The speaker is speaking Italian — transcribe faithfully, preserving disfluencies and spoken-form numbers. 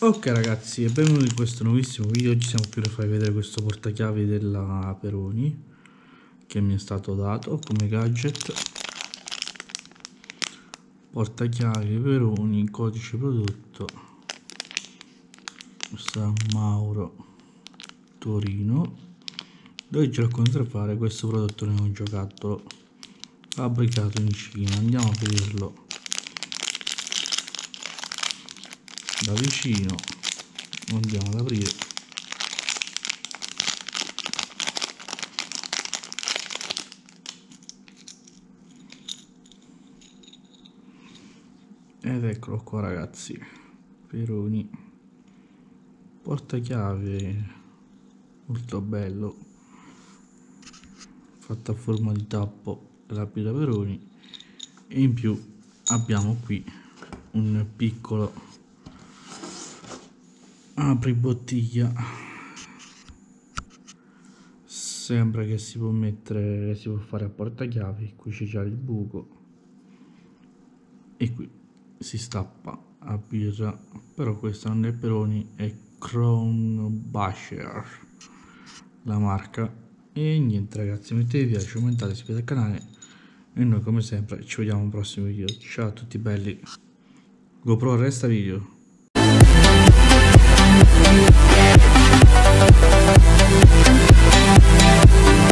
Ok ragazzi, e benvenuti in questo nuovissimo video. Oggi siamo qui per farvi vedere questo portachiavi della Peroni che mi è stato dato come gadget. Portachiavi Peroni, codice prodotto San Mauro Torino, dove ci a conservare questo prodotto nel giocattolo fabbricato in Cina. Andiamo a vederlo da vicino, andiamo ad aprire. Ed eccolo qua ragazzi, Peroni, portachiave molto bello, fatto a forma di tappo della birra Peroni, e in più abbiamo qui un piccolo apri bottiglia. Sembra che si può mettere, si può fare a portachiavi. Qui c'è il buco e qui si stappa a birra, però questa non è Peroni, è Kronbacher la marca. E niente ragazzi, mettete mi piace, commentate, iscrivetevi al canale e noi come sempre ci vediamo al prossimo video. Ciao a tutti belli. GoPro resta video. We'll be right back.